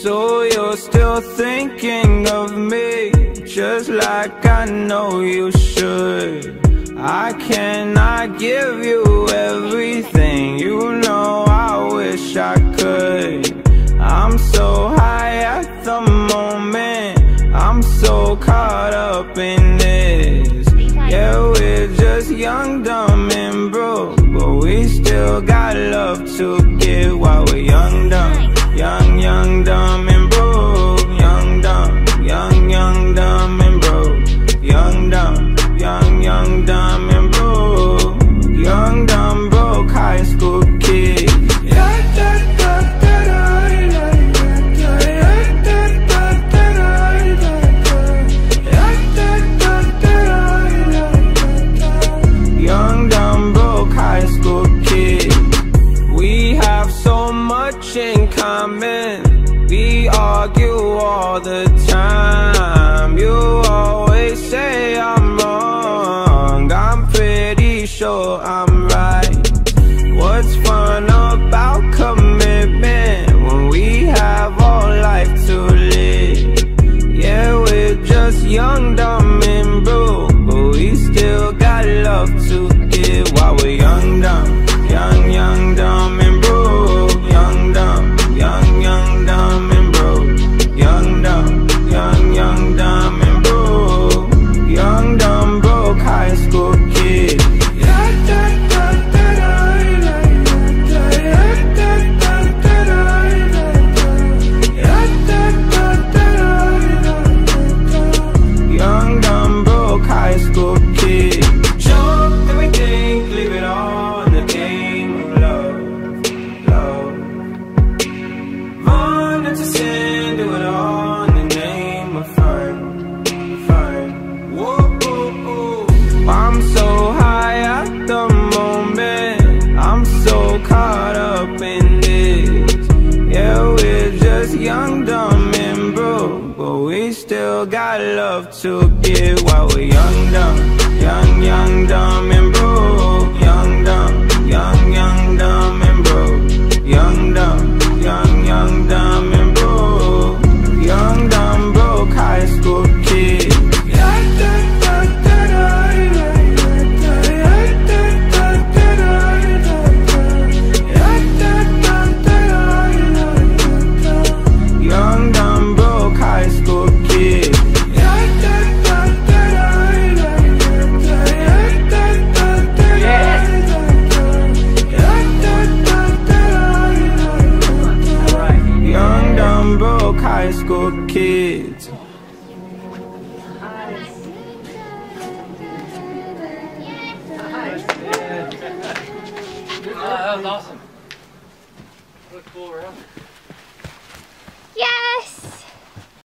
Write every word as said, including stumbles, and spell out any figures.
So you're still thinking of me, just like I know you should. I cannot give you everything, you know I wish I could. I'm so high at the moment, I'm so caught up in this. Yeah, we're just young, dumb and broke, but we still got love to give while we're young, dumb. Young, young, dumb and broke. Young, dumb, young, young, dumb and broke. Young, dumb, young, young, dumb and broke. Young, dumb, broke high school kid. Young, dumb, broke high school kid. We have so much in common. We argue all the time. You always say I'm wrong, I'm pretty sure I'm right. What's fun about commitment when we have all life to live? Yeah, we're just young, dumb and broke, but we still got love to give while we're young, dumb. Young, young, dumb and broke. Young, dumb, young, young, dumb and broke. Young, dumb, young, young, dumb and broke. Young, dumb, broke high school kid. Young, dumb, broke high school kid. Show everything, leave it all in the game of love, love. Run into sin, do it all in the name of fun, fun. Whoa, whoa, whoa. I'm so high at the moment, I'm so caught up in this. Yeah, we're just young, dumb and broke, but we still got love to give while we're young, dumb. Young, young, dumb and broke. Young, dumb, young, young, dumb and broke. Young, dumb, young, young, dumb and broke. Young, dumb, broke high school kid. Young, dumb, broke high school kid. Young, dumb, broke high school kids. Oh, that was awesome. Look cool around. Yes!